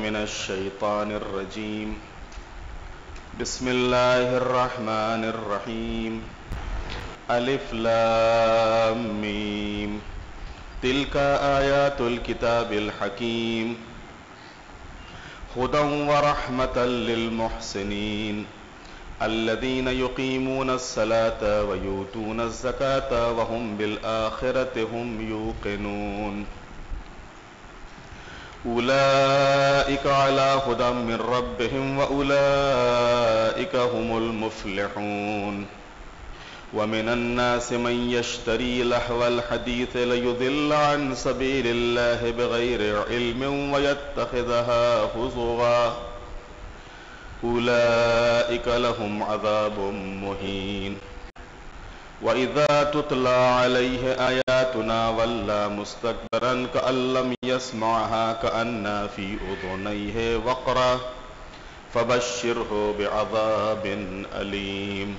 من الشيطان الرجيم بسم الله الرحمن الرحيم ألف لام ميم تلك آيات الكتاب الحكيم هدى ورحمة للمحسنين الذين يقيمون الصلاة ويؤتون الزكاة وهم بالآخرة هم يوقنون أولئك على هدى من ربهم وأولئك هم المفلحون ومن الناس من يشتري لهو الحديث ليضل عن سبيل الله بغير علم ويتخذها هزوا أولئك لهم عذاب مهين وإذا تتلى عليه آياتنا ولى مستكبرا كأن لم يسمعها كأن في أذنيه وقرا فبشره بعذاب أليم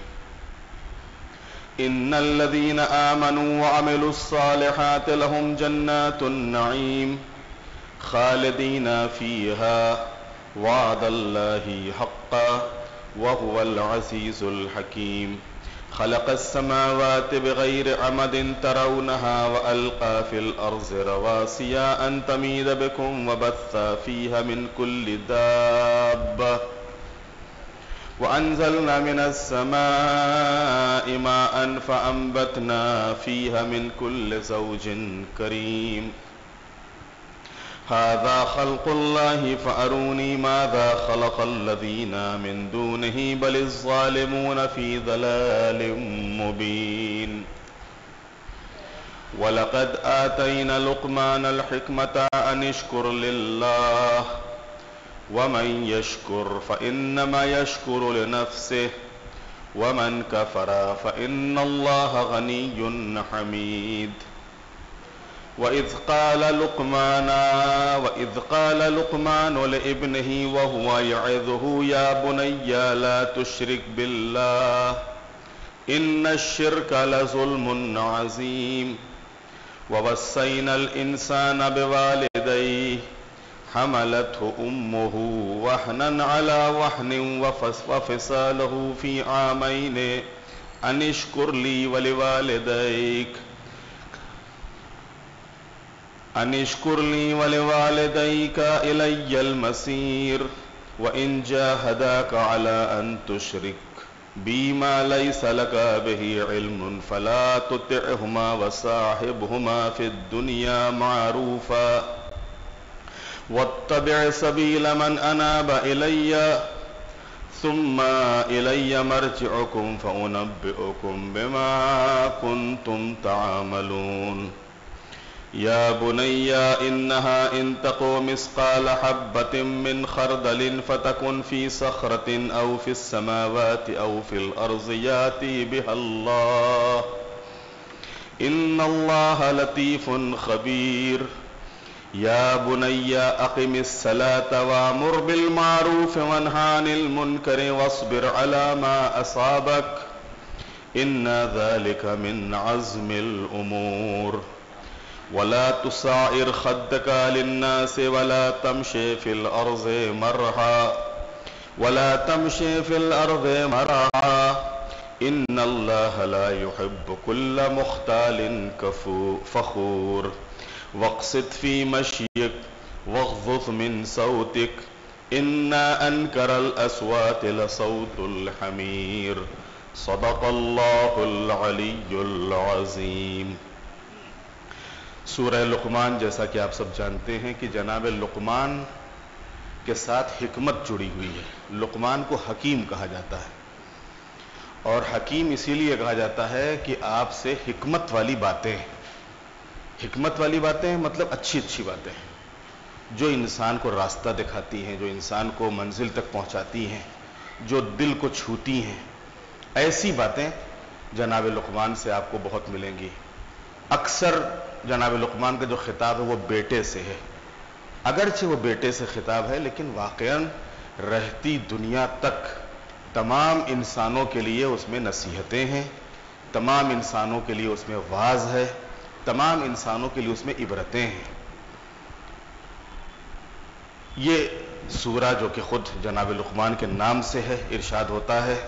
إن الذين آمنوا وعملوا الصالحات لهم جنات النعيم خالدين فيها وعد الله حقا وهو العزيز الحكيم خلق السماوات بغير عمد ترونها وألقى في الأرض رواسي أن تميد بكم وبث فيها من كل دابة وأنزلنا من السماء ماء فأنبتنا فيها من كل زوج كريم هذا خلق الله فأروني ماذا خلق الذين من دونه بل الظالمون في ضلال مبين ولقد آتينا لقمان الحكمة أن اشكر لله ومن يشكر فإنما يشكر لنفسه ومن كفر فإن الله غني حميد وإذ قال لقمان لابنه وهو يعظه يا بني لا تشرك بالله إن الشرك لظلم عظيم ووصينا الإنسان بوالديه حملته أمه وهنا على وهن وفصاله في عامين أن اشكر لي ولوالديك إلي المصير وإن جاهداك على أن تشرك بي ما ليس لك به علم فلا تطعهما وصاحبهما في الدنيا معروفا واتبع سبيل من أناب إلي ثم إلي مرجعكم فأنبئكم بما كنتم تعملون يا بني إنها إن تك مثقال حبة من خردل فتكن في صخرة أو في السماوات أو في الأرض يأتي بها الله إن الله لطيف خبير يا بني أقم الصلاة وأمر بالمعروف وانه عن المنكر واصبر على ما أصابك إن ذلك من عزم الأمور ولا تصعر خدك للناس ولا تمشي في الأرض مرحا إن الله لا يحب كل مختال فخور واقصد في مشيك واغضض من صوتك إنا أنكر الأصوات لصوت الحمير صدق الله العلی العظیم۔ سورہ لقمان جیسا کہ آپ سب جانتے ہیں کہ جناب لقمان کے ساتھ حکمت جڑی ہوئی ہے۔ لقمان کو حکیم کہا جاتا ہے، اور حکیم اسی لیے کہا جاتا ہے کہ آپ سے حکمت والی باتیں مطلب اچھی باتیں جو انسان کو راستہ دکھاتی ہیں، جو انسان کو منزل تک پہنچاتی ہیں، جو دل کو چھوتی ہیں، ایسی باتیں جناب لقمان سے آپ کو بہت ملیں گی۔ اکثر جناب لقمان کا جو خطاب ہے وہ بیٹے سے ہے، اگرچہ وہ بیٹے سے خطاب ہے لیکن واقعاً رہتی دنیا تک تمام انسانوں کے لیے اس میں نصیحتیں ہیں، تمام انسانوں کے لیے اس میں واعظ ہے، تمام انسانوں کے لیے اس میں عبرتیں ہیں۔ یہ سورہ جو کہ خود جناب لقمان کے نام سے ہے، ارشاد ہوتا ہے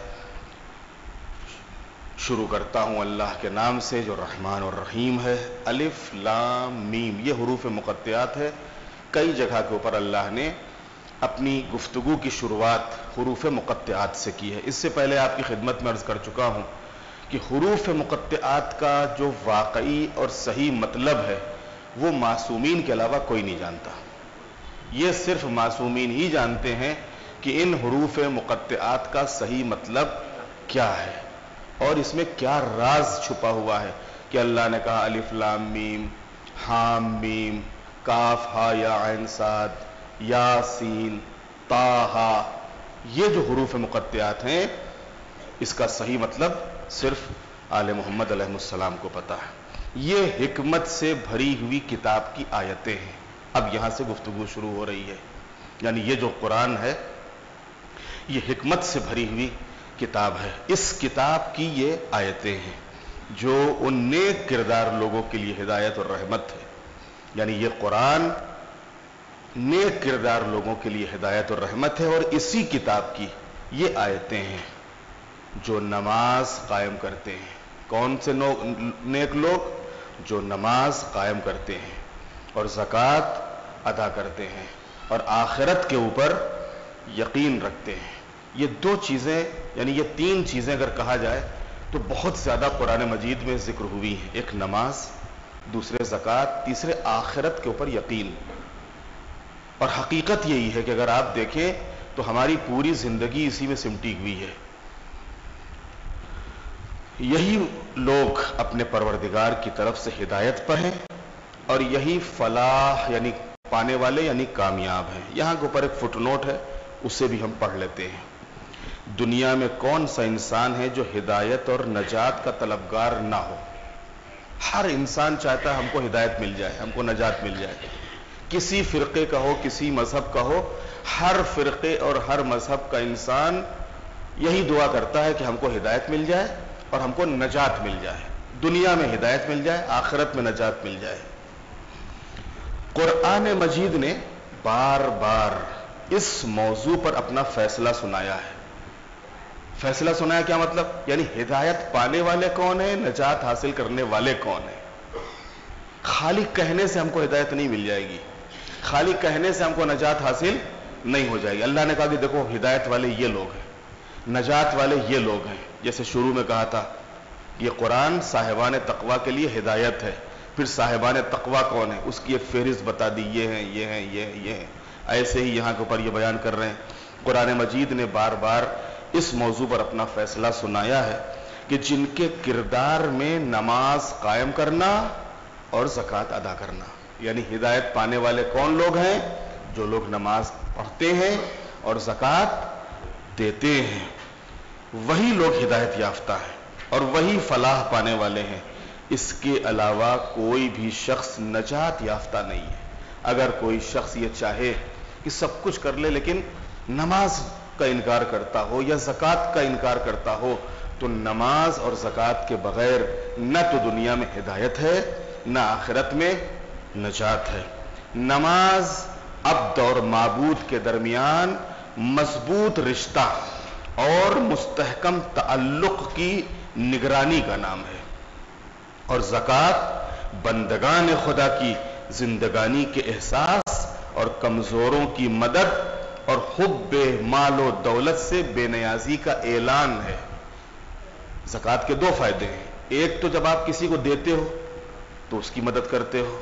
شروع کرتا ہوں اللہ کے نام سے جو رحمان اور رحیم ہے۔ الف لام میم، یہ حروف مقطعات ہے۔ کئی جگہ کے اوپر اللہ نے اپنی گفتگو کی شروعات حروف مقطعات سے کی ہے۔ اس سے پہلے آپ کی خدمت میں عرض کر چکا ہوں کہ حروف مقطعات کا جو واقعی اور صحیح مطلب ہے وہ معصومین کے علاوہ کوئی نہیں جانتا۔ یہ صرف معصومین ہی جانتے ہیں کہ ان حروف مقطعات کا صحیح مطلب کیا ہے اور اس میں کیا راز چھپا ہوا ہے کہ اللہ نے کہا الف لام میم، حام میم، کاف ہا یا عین صاد، یاسین، طٰہٰ۔ یہ جو حروف مقطعات ہیں اس کا صحیح مطلب صرف آل محمد علیہ السلام کو پتا ہے۔ یہ حکمت سے بھری ہوئی کتاب کی آیتیں ہیں۔ اب یہاں سے گفتگو شروع ہو رہی ہے، یعنی یہ جو قرآن ہے یہ حکمت سے بھری ہوئی کتاب ہے۔ اس کتاب کی یہ آیتیں ہیں جو ان نیک کردار لوگوں کے لیے ہدایت اور رحمت ہے، یعنی یہ قرآن نیک کردار لوگوں کے لیے ہدایت اور رحمت ہے۔ اور اسی کتاب کی یہ آیتیں ہیں جو نماز قائم کرتے ہیں۔ کون سے نیک لوگ؟ جو نماز قائم کرتے ہیں اور زکوٰۃ ادا کرتے ہیں اور آخرت کے اوپر یقین رکھتے ہیں۔ یہ دو چیزیں، یعنی یہ تین چیزیں اگر کہا جائے تو بہت زیادہ قرآن مجید میں ذکر ہوئی ہیں۔ ایک نماز، دوسرے زکوٰۃ، تیسرے آخرت کے اوپر یقین۔ اور حقیقت یہی ہے کہ اگر آپ دیکھیں تو ہماری پوری زندگی اسی میں سمٹی ہوئی ہے۔ یہی لوگ اپنے پروردگار کی طرف سے ہدایت پر ہیں اور یہی فلاح یعنی پانے والے یعنی کامیاب ہیں۔ یہاں کے اوپر ایک فٹ نوٹ ہے، اسے بھی ہم پڑھ لیتے ہیں۔ دنیا میں کون سا انسان ہے جو ہدایت اور نجات کا طلبگار نہ ہو؟ ہر انسان چاہتا ہے ہم کو ہدایت مل جائے، ہم کو نجات مل جائے۔ کسی فرقے کا ہو، کسی مذہب کا ہو، ہر فرقے اور ہر مذہب کا انسان یہی دعا کرتا ہے کہ ہم کو ہدایت مل جائے اور ہم کو نجات مل جائے، دنیا میں ہدایت مل جائے، آخرت میں نجات مل جائے۔ قرآن مجید نے بار بار اس موضوع پر اپنا فیصلہ سنایا ہے۔ فیصلہ سنایا کیا مطلب؟ یعنی ہدایت پانے والے کون ہیں، نجات حاصل کرنے والے کون ہیں۔ خالی کہنے سے ہم کو ہدایت نہیں مل جائے گی، خالی کہنے سے ہم کو نجات حاصل نہیں ہو جائے گی۔ اللہ نے کہا کہ دیکھو ہدایت والے یہ لوگ ہیں، نجات والے یہ لوگ ہیں۔ جیسے شروع میں کہا تھا یہ قرآن صاحبان تقویٰ کے لیے ہدایت ہے، پھر صاحبان تقویٰ کون ہے اس کی ایک فہرست بتا دی، یہ ہیں یہ ہیں یہ ہیں یہ ہیں۔ ایسے ہی یہاں کے اوپر یہ بیان کر رہے ہیں۔ قرآن مجید نے بار بار اس موضوع پر اپنا فیصلہ سنایا ہے کہ جن کے کردار میں نماز قائم کرنا اور زکوٰۃ ادا کرنا، یعنی ہدایت پانے والے کون لوگ ہیں؟ جو لوگ نماز پڑھتے ہیں اور زکوٰۃ دیتے ہیں، وہی لوگ ہدایت یافتہ ہیں اور وہی فلاح پانے والے ہیں۔ اس کے علاوہ کوئی بھی شخص نجات یافتہ نہیں ہے۔ اگر کوئی شخص یہ چاہے کہ سب کچھ کر لے لیکن نماز کا انکار کرتا ہو یا زکوٰۃ کا انکار کرتا ہو تو نماز اور زکوٰۃ کے بغیر نہ تو دنیا میں ہدایت ہے نہ آخرت میں نجات ہے۔ نماز عبد اور معبود کے درمیان مضبوط رشتہ اور مستحکم تعلق کی نگرانی کا نام ہے، اور زکوٰۃ بندگان خدا کی زندگانی کے احساس اور کمزوروں کی مدد اور حب مال و دولت سے بے نیازی کا اعلان ہے۔ زکوٰۃ کے دو فائدے ہیں، ایک تو جب آپ کسی کو دیتے ہو تو اس کی مدد کرتے ہو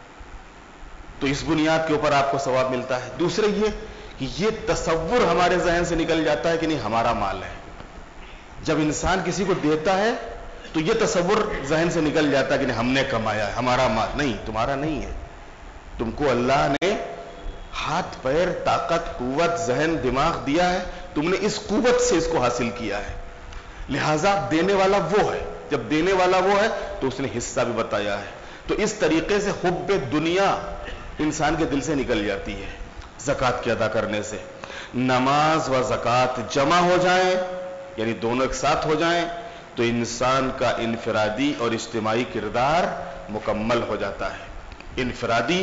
تو اس بنیاد کے اوپر آپ کو ثواب ملتا ہے۔ دوسرے یہ کہ یہ تصور ہمارے ذہن سے نکل جاتا ہے کہ نہیں ہمارا مال ہے۔ جب انسان کسی کو دیتا ہے تو یہ تصور ذہن سے نکل جاتا ہے کہ نہیں ہم نے کمایا ہے، ہمارا مال نہیں، تمہارا نہیں ہے۔ تم کو اللہ نے ہاتھ پیر طاقت قوت ذہن دماغ دیا ہے، تم نے اس قوت سے اس کو حاصل کیا ہے، لہذا دینے والا وہ ہے۔ جب دینے والا وہ ہے تو اس نے حصہ بھی بتایا ہے۔ تو اس طریقے سے حب دنیا انسان کے دل سے نکل جاتی ہے زکوٰۃ کے ادا کرنے سے۔ نماز و زکوٰۃ جمع ہو جائیں یعنی دونوں ایک ساتھ ہو جائیں تو انسان کا انفرادی اور اجتماعی کردار مکمل ہو جاتا ہے۔ انفرادی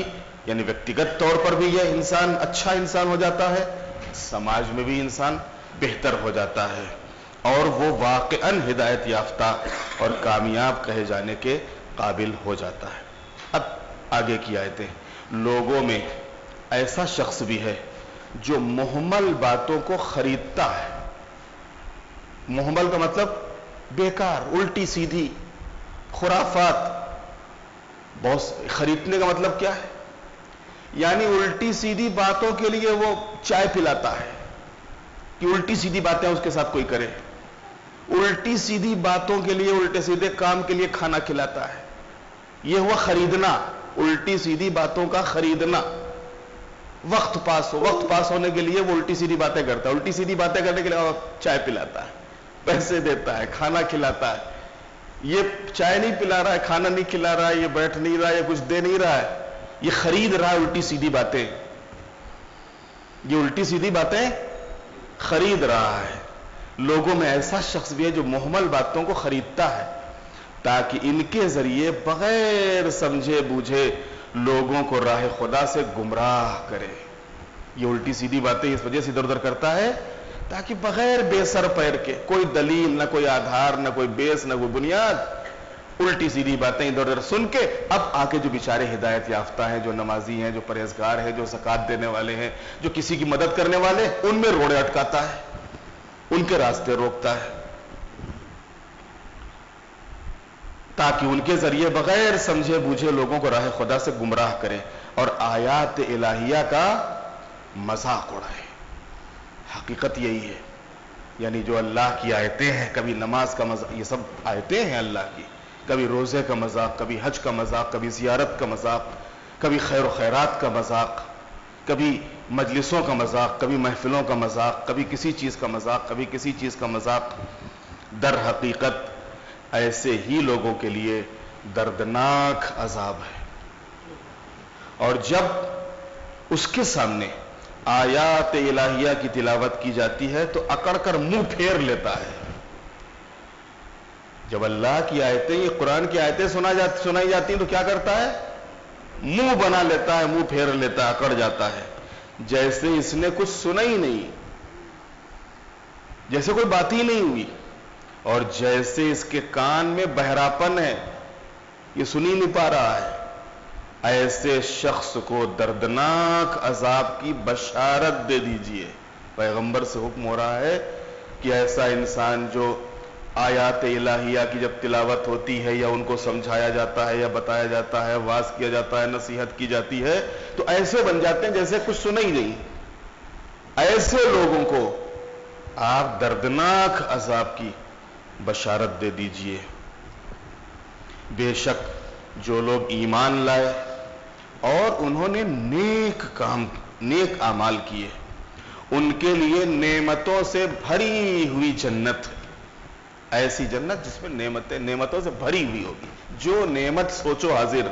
یعنی ویکتیگت طور پر بھی یہ انسان اچھا انسان ہو جاتا ہے، سماج میں بھی انسان بہتر ہو جاتا ہے، اور وہ واقعاً ہدایت یافتہ اور کامیاب کہے جانے کے قابل ہو جاتا ہے۔ اب آگے کی آیتیں، لوگوں میں ایسا شخص بھی ہے جو محمل باتوں کو خریدتا ہے۔ محمل کا مطلب بیکار، الٹی سیدھی خرافات۔ بہت خریدنے کا مطلب کیا ہے؟ یعنی الٹی سیدھی باتوں کے لیے وہ چائے پلاتا ہے کہ الٹی سیدھی باتیں اس کے ساتھ کوئی کرے، الٹی سیدھی باتوں کے لیے، الٹے سیدھے کام کے لیے کھانا کھلاتا ہے۔ یہ ہوا خریدنا، الٹی سیدھی باتوں کا خریدنا۔ وقت پاس ہونے کے لیے وہ الٹی سیدھی باتیں کرتا ہے، الٹی سیدھی باتیں کرنے کے لیے وہ چائے پلاتا ہے، پیسے دیتا ہے، کھانا کھلاتا ہے۔ یہ چائے نہیں پلا رہا ہے، کھانا نہیں کھلا رہا ہے، یہ بیٹھ نہیں رہا ہے، یہ کچھ دے نہیں رہا ہے، یہ خرید رہا ہے الٹی سیدھی باتیں، یہ الٹی سیدھی باتیں خرید رہا ہے۔ لوگوں میں ایسا شخص بھی ہے جو محمل باتوں کو خریدتا ہے تاکہ ان کے ذریعے بغیر سمجھے بوجھے لوگوں کو راہ خدا سے گمراہ کرے۔ یہ الٹی سیدھی باتیں اس وجہ سے ادھر ادھر کرتا ہے تاکہ بغیر بے سر پیر کے، کوئی دلیل نہ، کوئی آدھار نہ، کوئی بیس نہ، کوئی بنیاد، الٹی سیدھی باتیں ادھر ادھر سن کے اب آ کے جو بیچارے ہدایت یافتہ ہیں، جو نمازی ہیں، جو پرہیزگار ہیں، جو زکوٰۃ دینے والے ہیں، جو کسی کی مدد کرنے والے، ان میں روڑے اٹکاتا ہے، ان کے راستے روکتا ہے تاکہ ان کے ذریعے بغیر سمجھے بوجھے لوگوں کو راہ خدا سے گمراہ کرے اور آیات الہیہ کا مذاق اڑائے۔ حقیقت یہی ہے، یعنی جو اللہ کی آیتیں ہیں، کبھی نماز کا مذاق، یہ سب آیتیں ہیں اللہ کی، کبھی روزے کا مذاق، کبھی حج کا مذاق، کبھی زیارت کا مذاق، کبھی خیر و خیرات کا مذاق، کبھی مجلسوں کا مذاق، کبھی محفلوں کا مذاق، کبھی کسی چیز کا مذاق، کبھی کسی چیز کا مذاق۔ در حقیقت ایسے ہی لوگوں کے لیے دردناک عذاب ہے، اور جب اس کے سامنے آیات الہیہ کی تلاوت کی جاتی ہے تو اکڑ کر منہ پھیر لیتا ہے۔ جب اللہ کی آیتیں، یہ قرآن کی آیتیں سنائی جاتی ہیں تو کیا کرتا ہے؟ منہ بنا لیتا ہے، منہ پھیر لیتا ہے، اکڑ جاتا ہے، جیسے اس نے کچھ سنا ہی نہیں، جیسے کوئی بات ہی نہیں ہوئی، اور جیسے اس کے کان میں بہراپن ہے، یہ سن ہی نہیں پا رہا ہے۔ ایسے شخص کو دردناک عذاب کی بشارت دے دیجئے۔ پیغمبر سے حکم ہو رہا ہے کہ ایسا انسان جو آیات الہیہ کی جب تلاوت ہوتی ہے یا ان کو سمجھایا جاتا ہے یا بتایا جاتا ہے، واعظ کیا جاتا ہے، نصیحت کی جاتی ہے، تو ایسے بن جاتے ہیں جیسے کچھ سنا ہی نہیں۔ ایسے لوگوں کو آپ دردناک عذاب کی بشارت دے دیجئے۔ بے شک جو لوگ ایمان لائے اور انہوں نے نیک اعمال کیے، ان کے لیے نعمتوں سے بھری ہوئی جنت ہے۔ ایسی جنت جس میں نعمتوں سے بھری ہوئی ہوگی، جو نعمت سوچو حاضر،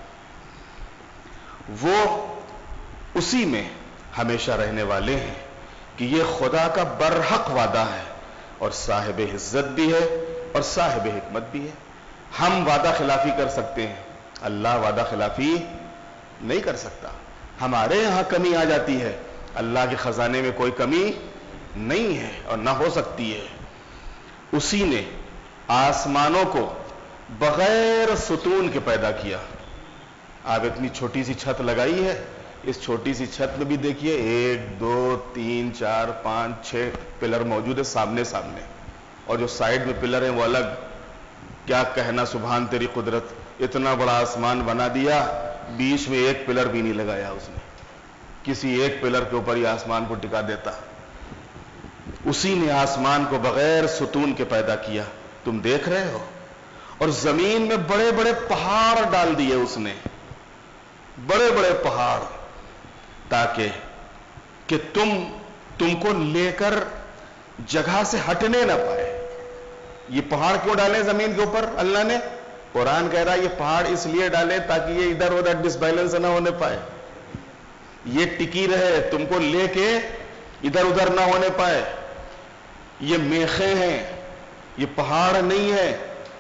وہ اسی میں ہمیشہ رہنے والے ہیں کہ یہ خدا کا برحق وعدہ ہے، اور صاحب عزت بھی ہے اور صاحب حکمت بھی ہے۔ ہم وعدہ خلافی کر سکتے ہیں، اللہ وعدہ خلافی نہیں کر سکتا۔ ہمارے یہاں کمی آ جاتی ہے، اللہ کے خزانے میں کوئی کمی نہیں ہے اور نہ ہو سکتی ہے۔ اسی نے آسمانوں کو بغیر ستون کے پیدا کیا۔ آپ اتنی چھوٹی سی چھت لگائی ہے، اس چھوٹی سی چھت میں بھی دیکھیے 1 2 3 4 5 6 پلر موجود ہے سامنے، اور جو سائیڈ میں پلر ہیں وہ الگ۔ کیا کہنا سبحان تیری قدرت، اتنا بڑا آسمان بنا دیا، بیچ میں ایک پلر بھی نہیں لگایا اس نے، کسی ایک پلر کے اوپر یہ آسمان کو ٹکا دیتا۔ اسی نے آسمان کو بغیر ستون کے پیدا کیا، تم دیکھ رہے ہو، اور زمین میں بڑے بڑے پہاڑ ڈال دیے اس نے، بڑے بڑے پہاڑ، تاکہ کہ تم کو لے کر جگہ سے ہٹنے نہ پائے۔ یہ پہاڑ کیوں ڈالے زمین کے اوپر اللہ نے؟ قرآن کہہ رہا ہے یہ پہاڑ اس لیے ڈالے تاکہ یہ ادھر ادھر ڈس بیلنس نہ ہونے پائے، یہ ٹکی رہے، تم کو لے کے ادھر ادھر نہ ہونے پائے۔ یہ میخیں ہیں، یہ پہاڑ نہیں ہے۔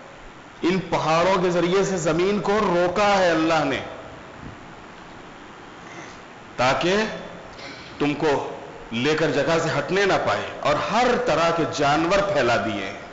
ان پہاڑوں کے ذریعے سے زمین کو روکا ہے اللہ نے، تاکہ تم کو لے کر جگہ سے ہٹنے نہ پائے، اور ہر طرح کے جانور پھیلا دیے ہیں،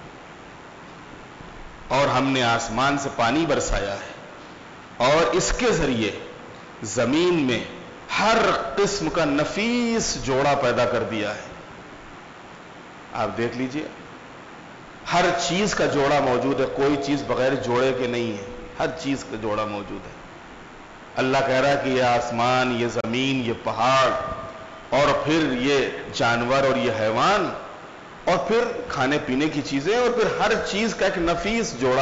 اور ہم نے آسمان سے پانی برسایا ہے، اور اس کے ذریعے زمین میں ہر قسم کا نفیس جوڑا پیدا کر دیا ہے۔ آپ دیکھ لیجئے، ہر چیز کا جوڑا موجود ہے، کوئی چیز بغیر جوڑے کے نہیں ہے، ہر چیز کا جوڑا موجود ہے۔ اللہ کہہ رہا ہے کہ یہ آسمان، یہ زمین، یہ پہاڑ، اور پھر یہ جانور اور یہ حیوان، اور پھر کھانے پینے کی چیزیں، اور پھر ہر چیز کا ایک نفیس جوڑا،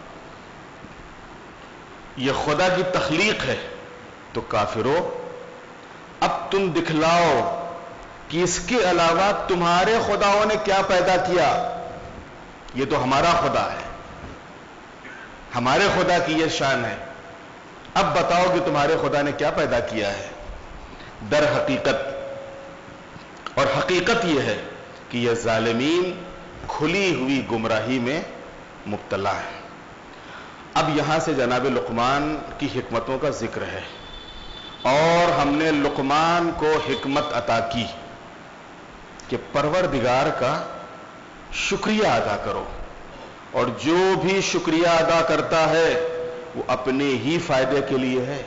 یہ خدا کی تخلیق ہے۔ تو کافرو، اب تم دکھلاؤ کہ اس کے علاوہ تمہارے خداؤں نے کیا پیدا کیا۔ یہ تو ہمارا خدا ہے، ہمارے خدا کی یہ شان ہے، اب بتاؤ کہ تمہارے خدا نے کیا پیدا کیا ہے۔ در حقیقت، اور حقیقت یہ ہے کہ یہ ظالمین کھلی ہوئی گمراہی میں مبتلا ہے۔ اب یہاں سے جناب لقمان کی حکمتوں کا ذکر ہے، اور ہم نے لقمان کو حکمت عطا کی کہ پروردگار کا شکریہ ادا کرو، اور جو بھی شکریہ ادا کرتا ہے وہ اپنے ہی فائدے کے لیے ہے۔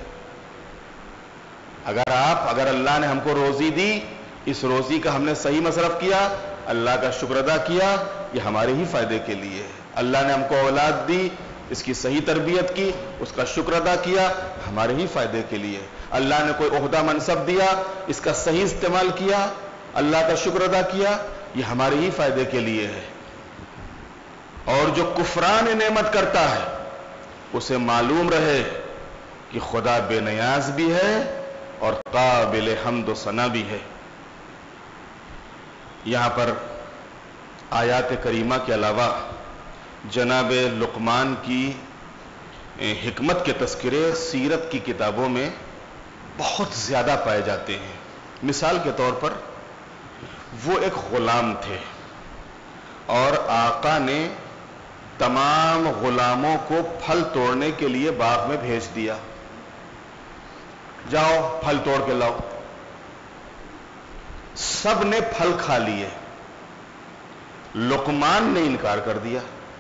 اگر اللہ نے ہم کو روزی دی، اس روزی کا ہم نے صحیح مصرف کیا، اللہ کا شکر ادا کیا، یہ ہمارے ہی فائدے کے لیے ہے۔ اللہ نے ہم کو اولاد دی، اس کی صحیح تربیت کی، اس کا شکر ادا کیا، ہمارے ہی فائدے کے لیے۔ اللہ نے کوئی عہدہ منصب دیا، اس کا صحیح استعمال کیا، اللہ کا شکر ادا کیا، یہ ہمارے ہی فائدے کے لیے ہے۔ اور جو کفران نعمت کرتا ہے اسے معلوم رہے کہ خدا بے نیاز بھی ہے اور قابل حمد و ثنا بھی ہے۔ یہاں پر آیات کریمہ کے علاوہ جناب لقمان کی حکمت کے تذکرے سیرت کی کتابوں میں بہت زیادہ پائے جاتے ہیں۔ مثال کے طور پر وہ ایک غلام تھے، اور آقا نے تمام غلاموں کو پھل توڑنے کے لیے باغ میں بھیج دیا، جاؤ پھل توڑ کے لاؤ۔ سب نے پھل کھا لیے، لقمان نے انکار کر دیا،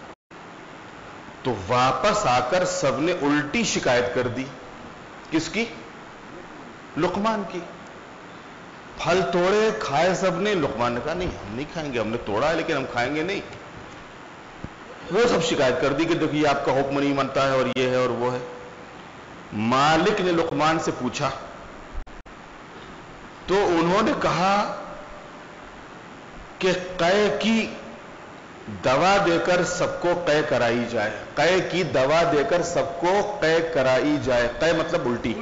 تو واپس آ کر سب نے الٹی شکایت کر دی۔ کس کی؟ لقمان کی۔ پھل توڑے کھائے سب نے، لقمان نے کہا نہیں ہم نہیں کھائیں گے، ہم نے توڑا ہے لیکن ہم کھائیں گے نہیں۔ وہ سب شکایت کر دی کہ دیکھیے آپ کا حکم نہیں مانتا ہے، اور یہ ہے اور وہ ہے۔ مالک نے لقمان سے پوچھا تو انہوں نے کہا کہ قے کی دوا دے کر سب کو قے کرائی جائے، قے کی دوا دے کر سب کو قے کرائی جائے۔ قے مطلب الٹی۔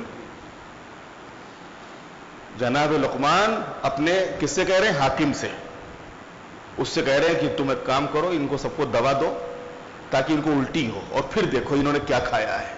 جناب لقمان اپنے کس سے کہہ رہے ہیں؟ حاکم سے۔ اس سے کہہ رہے ہیں کہ تم ایک کام کرو، ان کو سب کو دوا دو تاکہ ان کو الٹی ہو، اور پھر دیکھو انہوں نے کیا کھایا ہے۔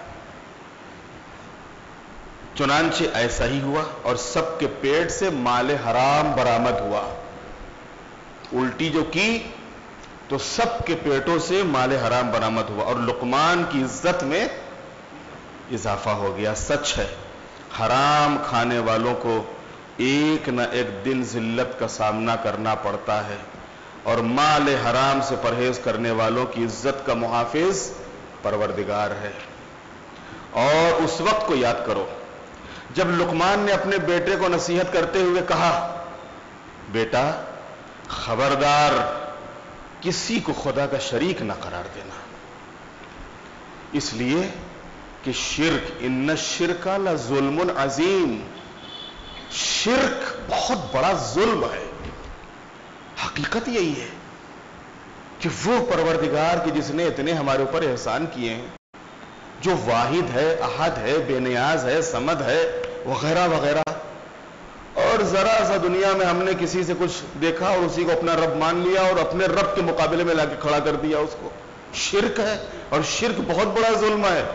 چنانچہ ایسا ہی ہوا، اور سب کے پیٹ سے مال حرام برآمد ہوا۔ الٹی جو کی تو سب کے پیٹوں سے مال حرام برآمد ہوا، اور لقمان کی عزت میں اضافہ ہو گیا۔ سچ ہے، حرام کھانے والوں کو ایک نہ ایک دن ذلت کا سامنا کرنا پڑتا ہے، اور مال حرام سے پرہیز کرنے والوں کی عزت کا محافظ پروردگار ہے۔ اور اس وقت کو یاد کرو جب لقمان نے اپنے بیٹے کو نصیحت کرتے ہوئے کہا، بیٹا خبردار کسی کو خدا کا شریک نہ قرار دینا، اس لیے کہ شرک، ان الشرک لظلم عظیم، شرک بہت بڑا ظلم ہے۔ حقیقت یہی ہے کہ وہ پروردگار کی جس نے اتنے ہمارے اوپر احسان کیے ہیں، جو واحد ہے، احد ہے، بے نیاز ہے، صمد ہے، وغیرہ وغیرہ، اور ذرا سا دنیا میں ہم نے کسی سے کچھ دیکھا اور اسی کو اپنا رب مان لیا اور اپنے رب کے مقابلے میں لا کے کھڑا کر دیا، اس کو شرک ہے، اور شرک بہت بڑا ظلم ہے۔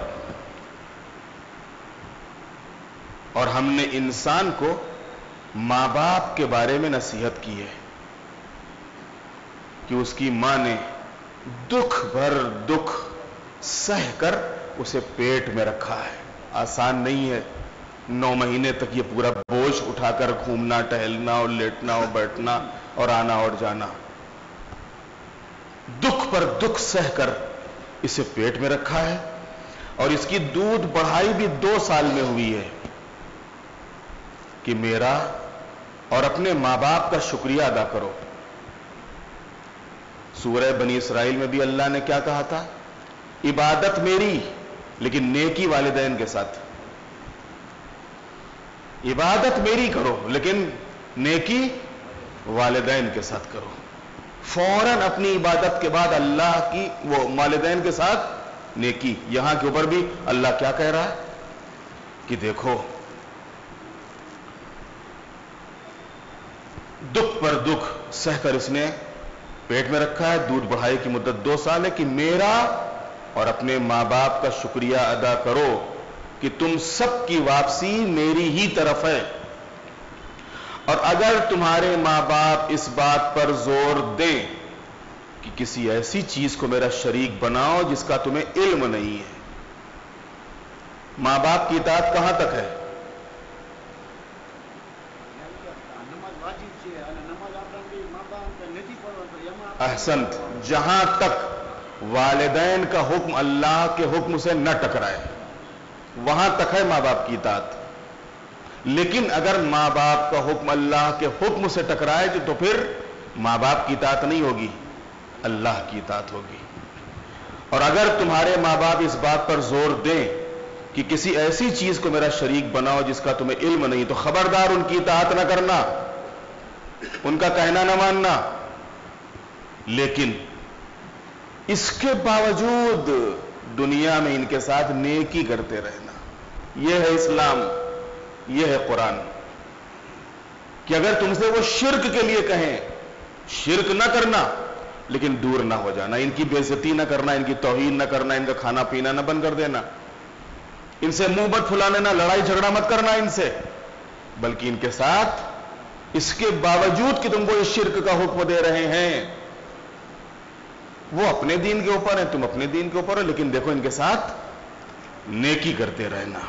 اور ہم نے انسان کو ماں باپ کے بارے میں نصیحت کی ہے کہ اس کی ماں نے دکھ بھر دکھ سہ کر اسے پیٹ میں رکھا ہے، آسان نہیں ہے۔ 9 مہینے تک یہ پورا بوجھ اٹھا کر گھومنا ٹہلنا اور لیٹنا اور بیٹھنا اور آنا اور جانا، دکھ پر دکھ سہ کر اسے پیٹ میں رکھا ہے، اور اس کی دودھ بڑھائی بھی 2 سال میں ہوئی ہے کہ میرا اور اپنے ماں باپ کا شکریہ ادا کرو۔ سورہ بنی اسرائیل میں بھی اللہ نے کیا کہا تھا؟ عبادت میری لیکن نیکی والدین کے ساتھ، عبادت میری کرو لیکن نیکی والدین کے ساتھ کرو۔ فوراً اپنی عبادت کے بعد اللہ کی وہ والدین کے ساتھ نیکی۔ یہاں کے اوپر بھی اللہ کیا کہہ رہا ہے کہ دیکھو دکھ پر دکھ سہ کر اس نے پیٹ میں رکھا ہے، دودھ بڑھائی کی مدت 2 سال ہے، کہ میرا اور اپنے ماں باپ کا شکریہ ادا کرو کہ تم سب کی واپسی میری ہی طرف ہے۔ اور اگر تمہارے ماں باپ اس بات پر زور دیں کہ کسی ایسی چیز کو میرا شریک بناؤ جس کا تمہیں علم نہیں ہے، ماں باپ کی اطاعت کہاں تک ہے؟ احسنت، جہاں تک والدین کا حکم اللہ کے حکم سے نہ ٹکرائے وہاں تک ہے ماں باپ کی اطاعت۔ لیکن اگر ماں باپ کا حکم اللہ کے حکم سے ٹکرائے تو پھر ماں باپ کی اطاعت نہیں ہوگی، اللہ کی اطاعت ہوگی۔ اور اگر تمہارے ماں باپ اس بات پر زور دیں کہ کسی ایسی چیز کو میرا شریک بناؤ جس کا تمہیں علم نہیں، تو خبردار ان کی اطاعت نہ کرنا، ان کا کہنا نہ ماننا۔ لیکن اس کے باوجود دنیا میں ان کے ساتھ نیکی کرتے رہنا، یہ ہے اسلام، یہ ہے قرآن۔ کہ اگر تم سے وہ شرک کے لیے کہیں، شرک نہ کرنا لیکن دور نہ ہو جانا، ان کی بے عزتی نہ کرنا، ان کی توہین نہ کرنا، ان کا کھانا پینا نہ بند کر دینا، ان سے منہ مت پھلانے نہ، لڑائی جھگڑا مت کرنا ان سے، بلکہ ان کے ساتھ اس کے باوجود کہ تم کو اس شرک کا حکم دے رہے ہیں، وہ اپنے دین کے اوپر ہیں، تم اپنے دین کے اوپر ہو، لیکن دیکھو ان کے ساتھ نیکی کرتے رہنا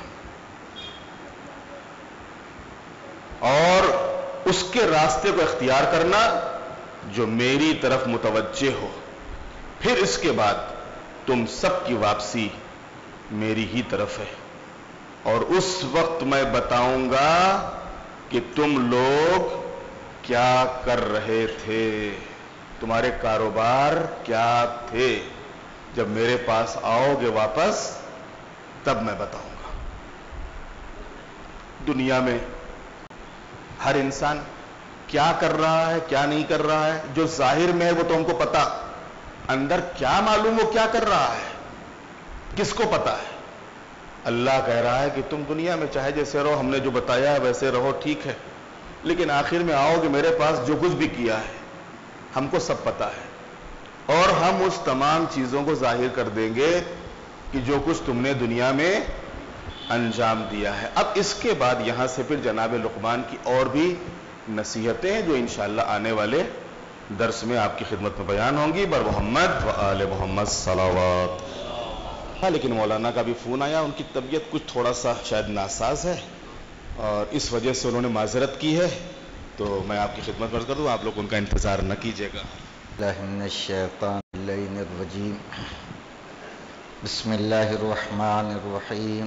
اور اس کے راستے کو اختیار کرنا جو میری طرف متوجہ ہو۔ پھر اس کے بعد تم سب کی واپسی میری ہی طرف ہے، اور اس وقت میں بتاؤں گا کہ تم لوگ کیا کر رہے تھے، تمہارے کاروبار کیا تھے۔ جب میرے پاس آؤ گے واپس تب میں بتاؤں گا۔ دنیا میں ہر انسان کیا کر رہا ہے کیا نہیں کر رہا ہے، جو ظاہر میں ہے وہ تو ہم کو پتا، اندر کیا معلوم وہ کیا کر رہا ہے، کس کو پتا ہے؟ اللہ کہہ رہا ہے کہ تم دنیا میں چاہے جیسے رہو، ہم نے جو بتایا ہے ویسے رہو، ٹھیک ہے، لیکن آخر میں آؤ گے میرے پاس، جو کچھ بھی کیا ہے ہم کو سب پتا ہے، اور ہم اس تمام چیزوں کو ظاہر کر دیں گے کہ جو کچھ تم نے دنیا میں انجام دیا ہے۔ اب اس کے بعد یہاں سے پھر جناب لقمان کی اور بھی نصیحتیں جو انشاءاللہ آنے والے درس میں آپ کی خدمت میں بیان ہوں گی۔ بر محمد و آل محمد صلوات۔ ہاں، لیکن مولانا کا بھی فون آیا، ان کی طبیعت کچھ تھوڑا سا شاید ناساز ہے اور اس وجہ سے انہوں نے معذرت کی ہے، تو میں آپ کی خدمت میں کر دوں، آپ لوگ ان کا انتظار نہ کیجیے گا۔ اللہ من الشیطان اللعین الرجیم، بسم اللہ الرحمن الرحیم،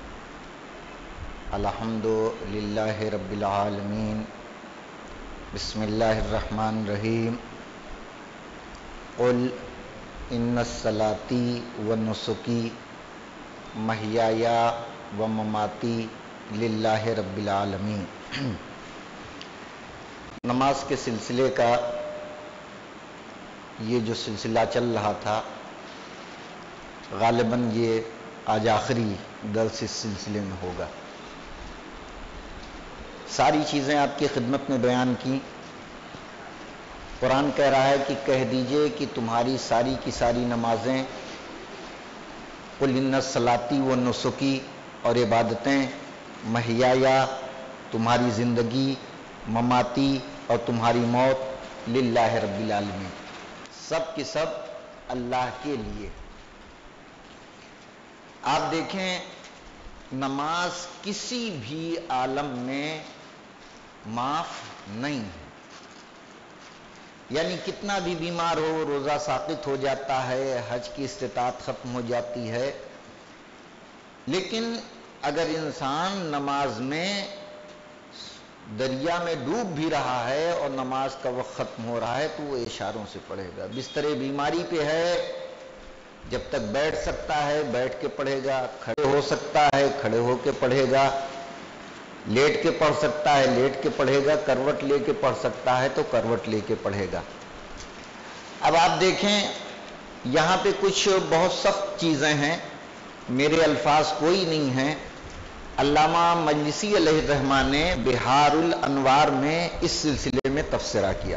الحمد للہ رب العالمین، بسم اللہ الرحمن الرحیم، قل ان صلاتی و نسکی محیای و مماتی للہ رب العالمین۔ نماز کے سلسلے کا یہ جو سلسلہ چل رہا تھا، غالباً یہ آج آخری درس اس سلسلے میں ہوگا۔ ساری چیزیں آپ کی خدمت میں بیان کی۔ قرآن کہہ رہا ہے کہ کہہ دیجئے کہ تمہاری ساری کی ساری نمازیں، قل ان صلاتی و نسکی، اور عبادتیں، محیایا تمہاری زندگی، مماتی اور تمہاری موت، للہ رب العالمین، سب کی سب اللہ کے لیے۔ آپ دیکھیں نماز کسی بھی عالم میں معاف نہیں ہے. یعنی کتنا بھی بیمار ہو روزہ ساقط ہو جاتا ہے، حج کی استطاعت ختم ہو جاتی ہے، لیکن اگر انسان نماز میں دریا میں ڈوب بھی رہا ہے اور نماز کا وقت ختم ہو رہا ہے تو وہ اشاروں سے پڑھے گا. بستر بیماری پہ ہے، جب تک بیٹھ سکتا ہے بیٹھ کے پڑھے گا، کھڑے ہو سکتا ہے کھڑے ہو کے پڑھے گا، لیٹ کے پڑھ سکتا ہے لیٹ کے پڑھے گا، کروٹ لے کے پڑھ سکتا ہے تو کروٹ لے کے پڑھے گا. اب آپ دیکھیں یہاں پہ کچھ بہت سخت چیزیں ہیں، میرے الفاظ کوئی نہیں ہیں. علامہ مجلسی علیہ الرحمہ نے بہار الانوار میں اس سلسلے میں تبصرہ کیا،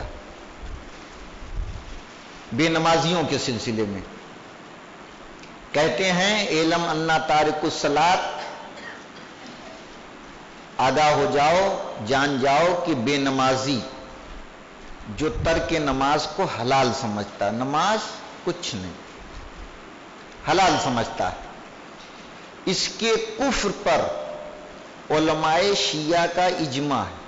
بے نمازیوں کے سلسلے میں. کہتے ہیں اعلم انا تارک الصلاۃ، آگاہ ہو جاؤ جان جاؤ کہ بے نمازی جو ترک نماز کو حلال سمجھتا، نماز کچھ نہیں حلال سمجھتا، اس کے کفر پر علماء شیعہ کا اجماع ہے.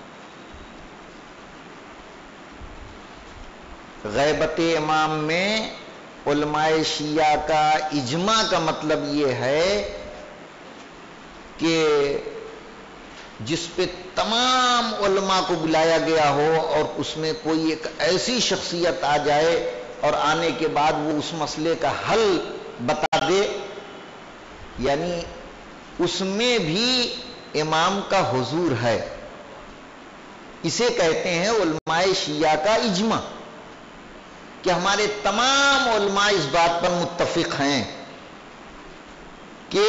غیبت امام میں علماء شیعہ کا اجماع کا مطلب یہ ہے کہ جس پہ تمام علماء کو بلایا گیا ہو اور اس میں کوئی ایک ایسی شخصیت آ جائے اور آنے کے بعد وہ اس مسئلے کا حل بتا دے، یعنی اس میں بھی امام کا حضور ہے، اسے کہتے ہیں علماء شیعہ کا اجماع، کہ ہمارے تمام علماء اس بات پر متفق ہیں کہ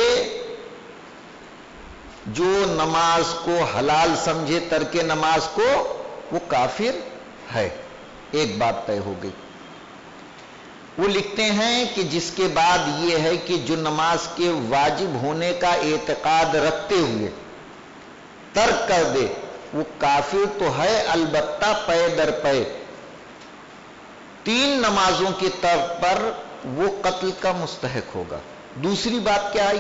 جو نماز کو حلال سمجھے ترک نماز کو وہ کافر ہے. ایک بات طے ہو گئی. وہ لکھتے ہیں کہ جس کے بعد یہ ہے کہ جو نماز کے واجب ہونے کا اعتقاد رکھتے ہوئے ترک کر دے وہ کافر تو ہے، البتہ پے در پے 3 نمازوں کے طور پر وہ قتل کا مستحق ہوگا. دوسری بات کیا آئی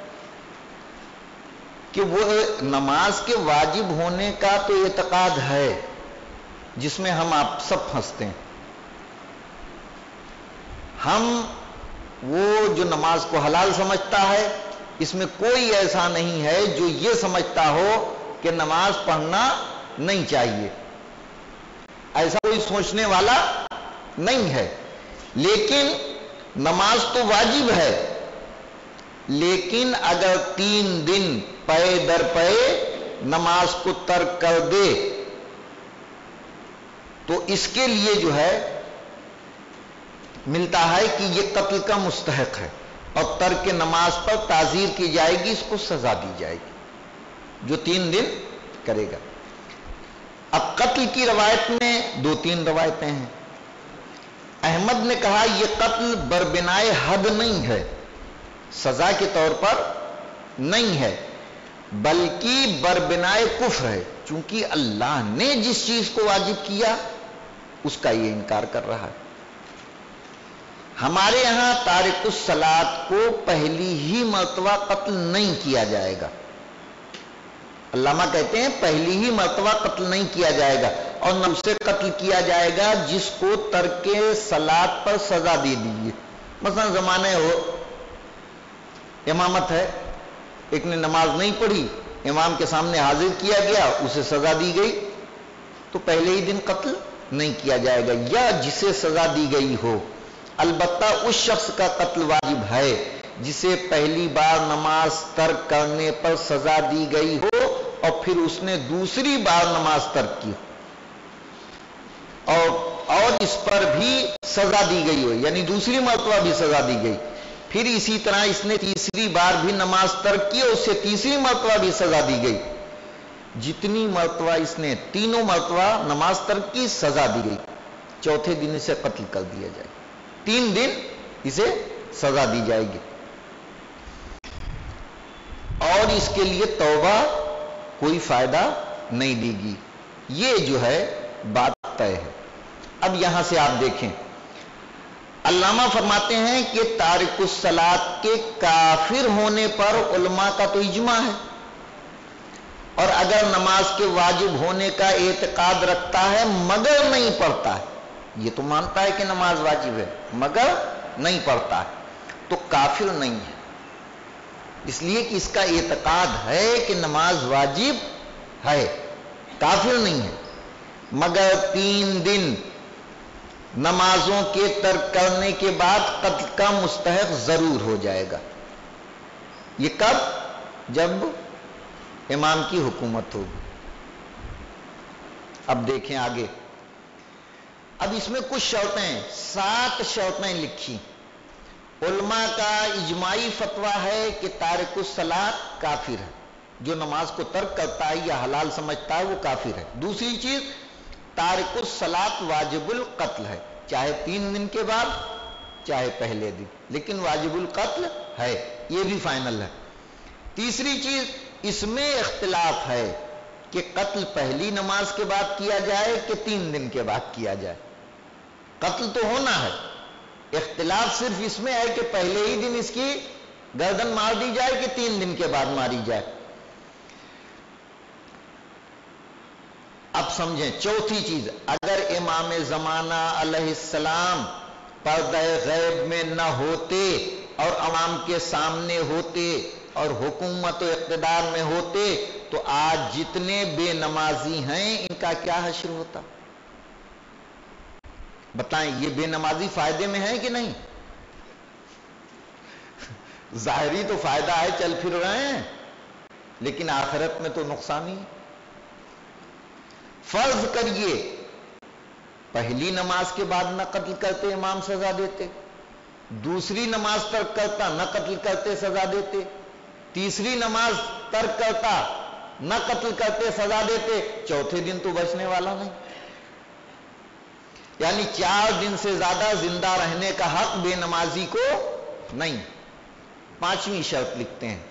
کہ وہ نماز کے واجب ہونے کا تو اعتقاد ہے جس میں ہم آپ سب پھنستے ہیں. ہم وہ جو نماز کو حلال سمجھتا ہے اس میں کوئی ایسا نہیں ہے جو یہ سمجھتا ہو کہ نماز پڑھنا نہیں چاہیے، ایسا کوئی سوچنے والا نہیں ہے. لیکن نماز تو واجب ہے، لیکن اگر 3 دن پے در پے نماز کو ترک کر دے تو اس کے لیے جو ہے ملتا ہے کہ یہ قتل کا مستحق ہے اور ترک نماز پر تعزیر کی جائے گی، اس کو سزا دی جائے گی جو 3 دن کرے گا. اب قتل کی روایت میں 2-3 روایتیں ہیں. احمد نے کہا یہ قتل بربنائے حد نہیں ہے، سزا کے طور پر نہیں ہے، بلکہ بربنائے کفر ہے، چونکہ اللہ نے جس چیز کو واجب کیا اس کا یہ انکار کر رہا ہے. ہمارے یہاں تارک الصلاۃ کو پہلی ہی مرتبہ قتل نہیں کیا جائے گا. علامہ کہتے ہیں پہلی ہی مرتبہ قتل نہیں کیا جائے گا، اور نہ اسے قتل کیا جائے گا جس کو ترک صلاۃ پر سزا دے دیجیے. مثلا زمانے ہو امامت ہے، ایک نے نماز نہیں پڑھی، امام کے سامنے حاضر کیا گیا، اسے سزا دی گئی، تو پہلے ہی دن قتل نہیں کیا جائے گا. یا جسے سزا دی گئی ہو، البتہ اس شخص کا قتل واجب ہے جسے پہلی بار نماز ترک کرنے پر سزا دی گئی ہو اور پھر اس نے دوسری بار نماز ترک کی اور اس پر بھی سزا دی گئی ہو، یعنی دوسری مرتبہ بھی سزا دی گئی، پھر اسی طرح اس نے تیسری بار بھی نماز ترک کی اور اس سے تیسری مرتبہ بھی سزا دی گئی. جتنی مرتبہ اس نے 3 مرتبہ نماز ترک کی سزا دی گئی، چوتھے دن اسے قتل کر دیا جائے، 3 دن اسے سزا دی جائے گی اور اس کے لیے توبہ کوئی فائدہ نہیں دے گی. یہ جو ہے بات طے ہے. اب یہاں سے آپ دیکھیں علامہ فرماتے ہیں کہ تارک الصلاۃ کے کافر ہونے پر علماء کا تو اجماع ہے، اور اگر نماز کے واجب ہونے کا اعتقاد رکھتا ہے مگر نہیں پڑھتا ہے، یہ تو مانتا ہے کہ نماز واجب ہے مگر نہیں پڑھتا ہے، تو کافر نہیں ہے، اس لیے کہ اس کا اعتقاد ہے کہ نماز واجب ہے، کافر نہیں ہے، مگر 3 دن نمازوں کے ترک کرنے کے بعد قتل کا مستحق ضرور ہو جائے گا۔ یہ کب؟ جب امام کی حکومت ہوگی۔ اب دیکھیں آگے، اب اس میں کچھ شرطیں 7 شرطیں لکھی۔ علماء کا اجماعی فتویٰ ہے کہ تارک الصلاۃ کافر ہے، جو نماز کو ترک کرتا ہے یا حلال سمجھتا ہے وہ کافر ہے۔ دوسری چیز، تارک الصلاۃ واجب القتل ہے، چاہے 3 دن کے بعد چاہے پہلے دن، لیکن واجب القتل ہے، یہ بھی فائنل ہے۔ تیسری چیز، اس میں اختلاف ہے کہ قتل پہلی نماز کے بعد کیا جائے کہ 3 دن کے بعد کیا جائے، قتل تو ہونا ہے، اختلاف صرف اس میں ہے کہ پہلے ہی دن اس کی گردن مار دی جائے کہ 3 دن کے بعد ماری جائے۔ اب سمجھیں چوتھی چیز، اگر امام زمانہ علیہ السلام پردہ غیب میں نہ ہوتے اور عوام کے سامنے ہوتے اور حکومت و اقتدار میں ہوتے تو آج جتنے بے نمازی ہیں ان کا کیا حشر ہوتا؟ بتائیں، یہ بے نمازی فائدے میں ہے کہ نہیں؟ ظاہری تو فائدہ ہے، چل پھر رہے ہیں، لیکن آخرت میں تو نقصان ہی ہے۔ فرض کریے پہلی نماز کے بعد نہ قتل کرتے امام سزا دیتے، دوسری نماز ترک کرتا نہ قتل کرتے سزا دیتے، تیسری نماز ترک کرتا نہ قتل کرتے سزا دیتے، چوتھے دن تو بچنے والا نہیں، یعنی 4 دن سے زیادہ زندہ رہنے کا حق بے نمازی کو نہیں۔ 5ویں شرط لکھتے ہیں،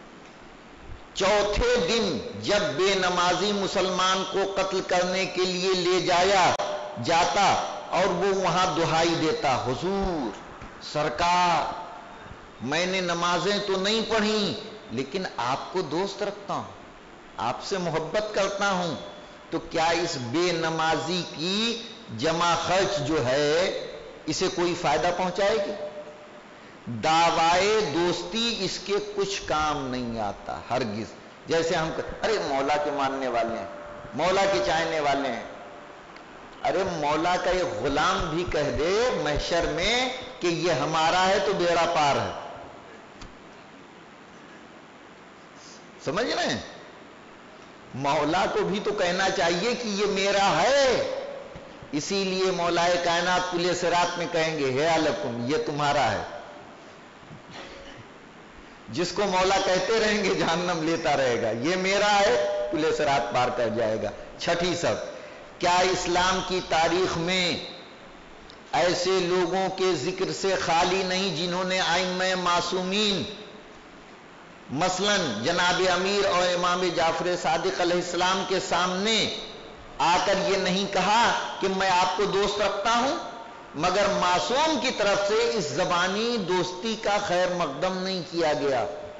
چوتھے دن جب بے نمازی مسلمان کو قتل کرنے کے لیے لے جایا جاتا اور وہ وہاں دہائی دیتا، حضور سرکار میں نے نمازیں تو نہیں پڑھی لیکن آپ کو دوست رکھتا ہوں، آپ سے محبت کرتا ہوں، تو کیا اس بے نمازی کی جمع خرچ جو ہے اسے کوئی فائدہ پہنچائے گی؟ دعوائے دوستی اس کے کچھ کام نہیں آتا ہرگز۔ جیسے ہم ارے مولا کے ماننے والے ہیں، مولا کے چاہنے والے ہیں، ارے مولا کا ایک غلام بھی کہہ دے محشر میں کہ یہ ہمارا ہے تو بیڑا پار ہے، سمجھ رہے ہیں؟ مولا کو بھی تو کہنا چاہیے کہ یہ میرا ہے، اسی لیے مولا کائنات کل صراط میں کہیں گے ہے الکم، یہ تمہارا ہے۔ جس کو مولا کہتے رہیں گے جہنم لیتا رہے گا، یہ میرا ہے، کل صراط پار کر جائے گا۔ چھٹی سب، کیا اسلام کی تاریخ میں ایسے لوگوں کے ذکر سے خالی نہیں جنہوں نے ائمہ معصومین مثلا جناب امیر اور امام جعفر صادق علیہ السلام کے سامنے آ کر یہ نہیں کہا کہ میں آپ کو دوست رکھتا ہوں، مگر معصوم کی طرف سے اس زبانی دوستی کا خیر مقدم نہیں کیا گیا؟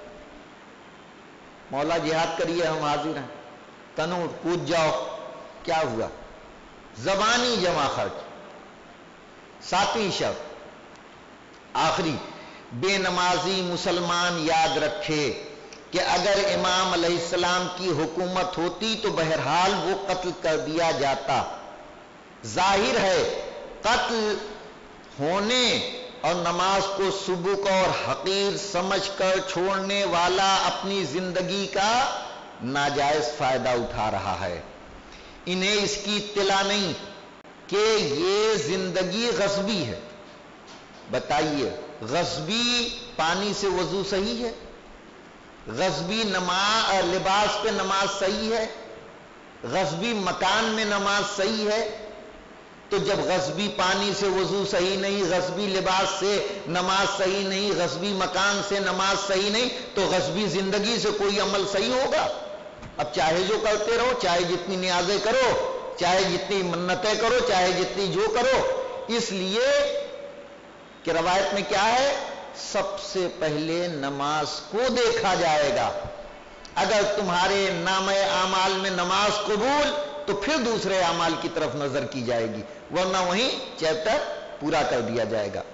مولا جہاد کریے ہم حاضر ہیں، تنور کود جاؤ، کیا ہوا؟ زبانی جمع خرچ۔ 7ویں شرط آخری، بے نمازی مسلمان یاد رکھے کہ اگر امام علیہ السلام کی حکومت ہوتی تو بہرحال وہ قتل کر دیا جاتا۔ ظاہر ہے قتل ہونے اور نماز کو سبک اور حقیر سمجھ کر چھوڑنے والا اپنی زندگی کا ناجائز فائدہ اٹھا رہا ہے، انہیں اس کی اطلاع نہیں کہ یہ زندگی غصبی ہے۔ بتائیے، غصبی پانی سے وضو صحیح ہے؟ غصبی لباس پہ نماز صحیح ہے؟ غصبی مکان میں نماز صحیح ہے؟ تو جب غصبی پانی سے وضو صحیح نہیں، غصبی لباس سے نماز صحیح نہیں، غصبی مکان سے نماز صحیح نہیں، تو غصبی زندگی سے کوئی عمل صحیح ہوگا؟ اب چاہے جو کرتے رہو، چاہے جتنی نیازیں کرو، چاہے جتنی منتیں کرو، چاہے جتنی جو کرو، اس لیے کہ روایت میں کیا ہے؟ سب سے پہلے نماز کو دیکھا جائے گا. اگر تمہارے نامہ اعمال میں نماز قبول تو پھر دوسرے اعمال کی طرف نظر کی جائے گی، ورنہ وہیں چیپٹر پورا کر دیا جائے گا.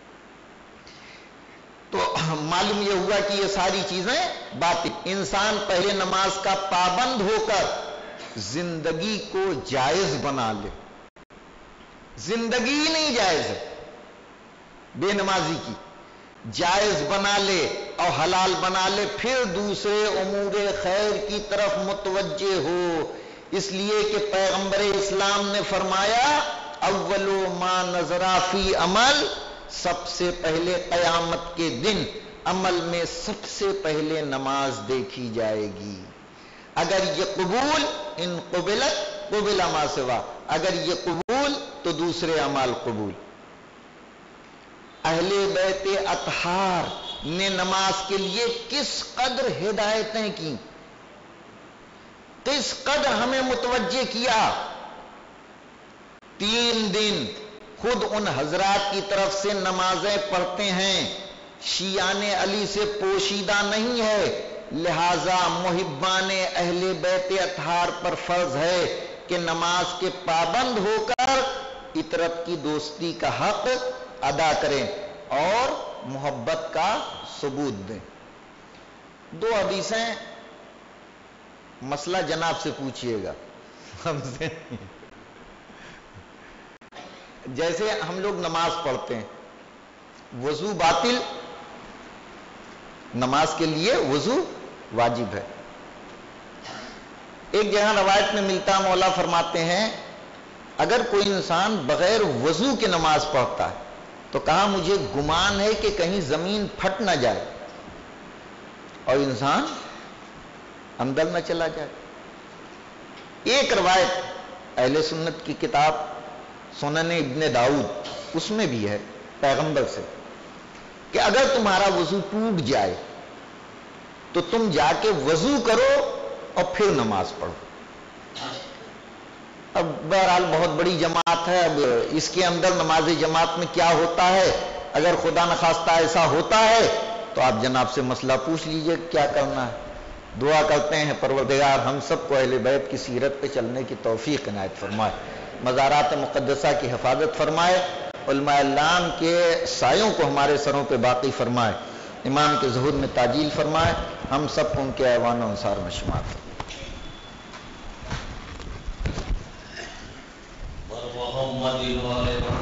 تو معلوم یہ ہوا کہ یہ ساری چیزیں باطل. انسان پہلے نماز کا پابند ہو کر زندگی کو جائز بنا لے. زندگی نہیں جائز ہے بے نمازی کی، جائز بنا لے اور حلال بنا لے، پھر دوسرے امور خیر کی طرف متوجہ ہو. اس لیے کہ پیغمبر اسلام نے فرمایا اول ما نظر فی عمل، سب سے پہلے قیامت کے دن عمل میں سب سے پہلے نماز دیکھی جائے گی. اگر یہ قبول، ان قبلت قبل ما سوا، اگر یہ قبول تو دوسرے اعمال قبول. اہل بیت اطہار نے نماز کے لیے کس قدر ہدایتیں کی، کس قدر ہمیں متوجہ کیا. 3 دن خود ان حضرات کی طرف سے نمازیں پڑھتے ہیں. شیعان علی سے پوشیدہ نہیں ہے، لہذا محبان اہل بیت اطہار پر فرض ہے کہ نماز کے پابند ہو کر اطرت کی دوستی کا حق ادا کریں اور محبت کا ثبوت دیں. 2 حدیثیں مسئلہ جناب سے پوچھئے گا، ہم سے جیسے ہم لوگ نماز پڑھتے ہیں، وضو باطل، نماز کے لیے وضو واجب ہے. ایک جگہ روایت میں ملتا مولا فرماتے ہیں اگر کوئی انسان بغیر وضو کے نماز پڑھتا ہے تو کہا مجھے گمان ہے کہ کہیں زمین پھٹ نہ جائے اور انسان اندر نہ چلا جائے. ایک روایت اہل سنت کی کتاب سنن ابن داؤد، اس میں بھی ہے پیغمبر سے کہ اگر تمہارا وضو ٹوٹ جائے تو تم جا کے وضو کرو اور پھر نماز پڑھو. اب بہرحال بہت بڑی جماعت ہے، اب اس کے اندر نماز جماعت میں کیا ہوتا ہے، اگر خدا نخواستہ ایسا ہوتا ہے تو آپ جناب سے مسئلہ پوچھ لیجئے کیا کرنا ہے. دعا کرتے ہیں پروردگار ہم سب کو اہل بیت کی سیرت پہ چلنے کی توفیق عنایت فرمائے، مزارات مقدسہ کی حفاظت فرمائے، علماء اعلام کے سایوں کو ہمارے سروں پہ باقی فرمائے، امام کے ظہور میں تعجیل فرمائے، ہم سب کو ان کے ایوان و انصار میں شمار فرمائے. محمد